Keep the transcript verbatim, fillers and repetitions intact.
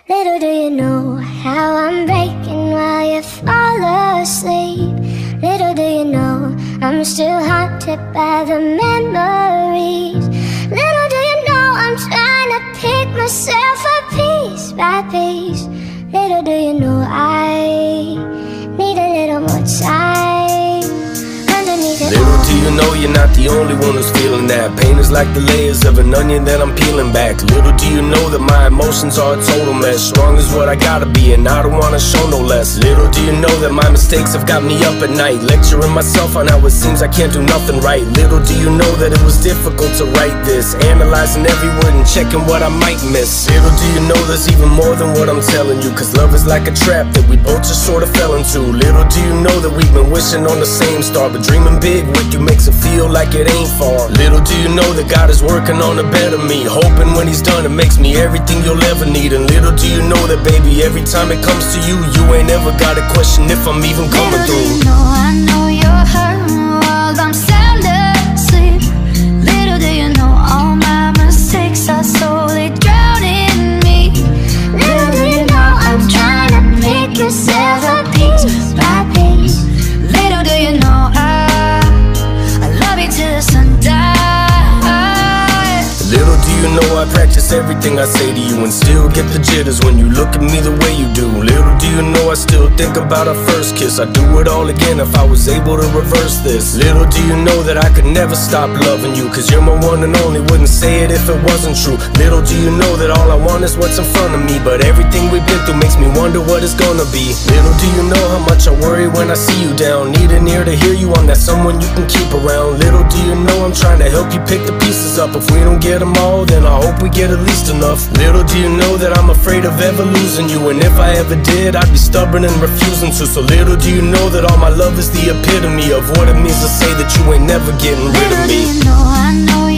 Little do you know how I'm breaking while you fall asleep. Little do you know I'm still haunted by the memories. Little do you know I'm trying to pick myself up piece by piece. Little do you know I need a little more time underneath it. Little do you know you're not the only one who's feeling that. Pain is like the layers of an onion that I'm peeling back. Little do you know that my emotions are a total mess. Strong is what I gotta be and I don't wanna show no less. Little do you know that my mistakes have got me up at night, lecturing myself on how it seems I can't do nothing right. Little do you know that it was difficult to write this, analyzing every word and checking what I might miss. Little do you know there's even more than what I'm telling you, cause love is like a trap that we both just sort of fell into. Little do you know that we've been wishing on the same star, but dreaming big with you makes it feel like it ain't far. Little do you know that God is working on a better me, hoping when he's done it makes me everything you'll ever need. And little do you know that baby, every time it comes to you, you ain't ever gotta question if I'm even coming Little through. do you know I know you're hurting while I'm sound asleep. Little do you know all my mistakes are slowly drowning me. Little do you know I'm trying to make yourself a piece by piece. Little do you know I, I love you till the sun dies. Little do you know I practice everything I say to you and still get the jitters when you look at me the way you do. Little do you know I still think about our first kiss. I'd do it all again if I was able to reverse this. Little do you know that I could never stop loving you, cause you're my one and only, wouldn't say it if it wasn't true. Little do you know that all I want is what's in front of me, but everything we've been through makes me wonder what it's gonna be. Little do you know how much I worry when I see you down, need an ear to hear you, I'm that someone you can keep around. Little do you know I'm trying to help you pick the pieces up. If we don't get them all, then I hope we get at least enough. Little do you know that I'm afraid of ever losing you, and if I ever did, I'd be stubborn and refusing to. So little do you know that all my love is the epitome of what it means to say that you ain't never getting rid of me. Little do you know I know